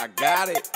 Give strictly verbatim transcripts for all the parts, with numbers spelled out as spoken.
I got it.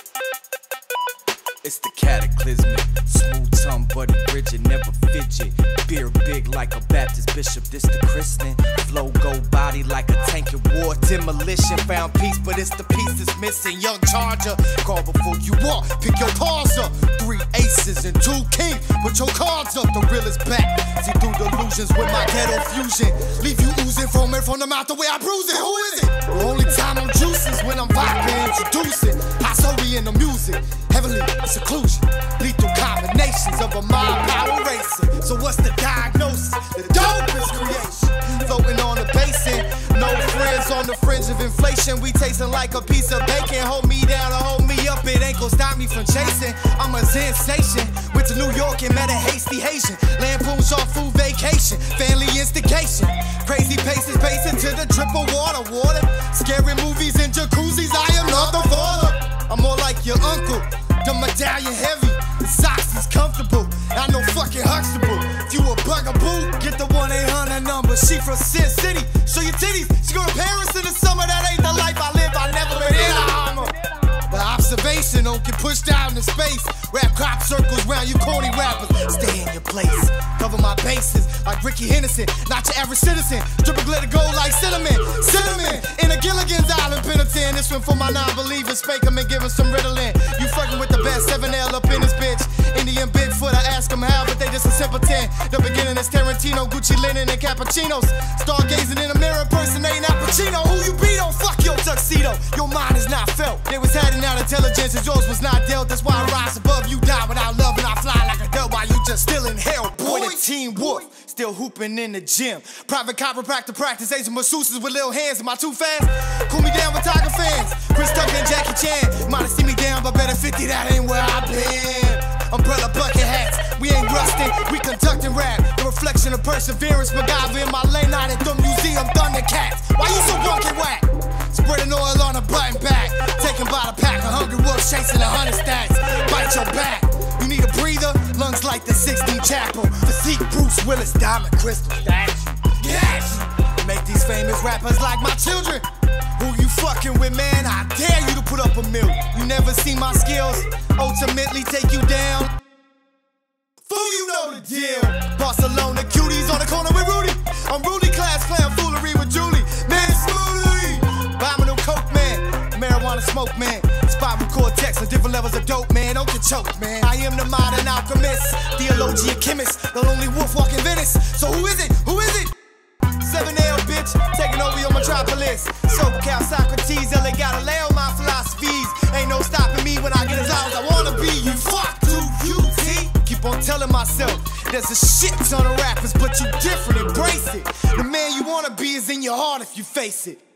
It's the cataclysmic, smooth tongue, buddy rigid, never fidget. Beer big like a Baptist bishop, this the christening. Flow go body like a tank of war. Demolition found peace, but it's the piece that's missing. Young charger, call before you walk, pick your paws up. Three aces and two kings, put your cards up. The real is back, see through delusions with my ghetto fusion. Leave you oozing, foaming from the mouth the way I bruise it. Who is it? The only time I'm juicing is when I'm vodka introducing. I saw we in the music, heavenly seclusion, lethal combinations of a mind power racing. So what's the diagnosis? The dopest creation, floating on the basin. No friends on the fringe of inflation. We tasting like a piece of bacon. Hold me down or hold me up, it ain't gon' stop me from chasing. I'm a sensation. Went to New York and met a hasty Haitian. Lampoons on food vacation, family instigation. Crazy paces, pacing to the drip of water, water. Scary movies and jacuzzis, I am not the father. I'm more like your uncle. The medallion heavy, the socks is comfortable. I know fucking Huxtable. If you a bugaboo, get the one eight hundred number. She from Sin City, show your titties. She go to Paris in the summer, that ain't the life I live. I never been in a Hummer. The observation don't get pushed out into space. Rap crop circles round you corny rappers. Stay in your place, cover my bases like Ricky Henderson. Not your average citizen, dripping glitter gold like cinnamon. Cinnamon in a Gilligan's Island penitent. This one for my non-believers, fake them and give them some Ritalin. You fucking with the best, seven L up in this bitch. Indian Bigfoot, I ask them how, but they just a simpleton. The beginning is Tarantino, Gucci linen, and cappuccinos. Stargazing in a mirror, impersonating Al Pacino. Who you be, don't fuck your tuxedo. Your mind is not felt. They was handing out intelligence, and yours was not dealt. That's why I rise above you, die without love, and I fly like a dove while you just still in hell. Boy, the Teen Wolf, still hooping in the gym. Private chiropractor practice, Asian masseuses with little hands. Am I too fast? Cool me down with Tiger fans. Chris Tucker and Jackie Chan. Might have seen me down, but better fifty, that ain't where I've been. Umbrella bucket hats, we ain't rusting, we conducting rap. The reflection of perseverance, MacGyver in my lane, not at the museum, Thundercats. Why you so bunkin' whack? Spreading oil on a button back, taken by the pack, a hungry wolf chasing a hundred stacks. Bite your back, you need a breather, lungs like the sixteenth chapel. Physique Bruce Willis, diamond crystal statue. Yes! Make these famous rappers like my children. Who you fucking with, man? I dare you to put up a mill. You never see my skills ultimately take you down. Fool, you know the deal. Barcelona cuties on the corner with Rudy. I'm Rudy class playing foolery with Julie. Man, smoothie. Buy me no coke, man. Marijuana smoke, man. Spot with cortex and different levels of dope, man. Don't get choked, man. I am the modern alchemist, theologian chemist, the lonely wolf walking Venice. So who is it? Who is it? seven L, bitch, taking over your metropolis. SoCal, Socrates, L A Galileo, my philosophies. Ain't no stopping me when I get as loud as I wanna be. You fuck to U T. Keep on telling myself there's a shit ton of rappers, but you different, embrace it. The man you wanna be is in your heart if you face it.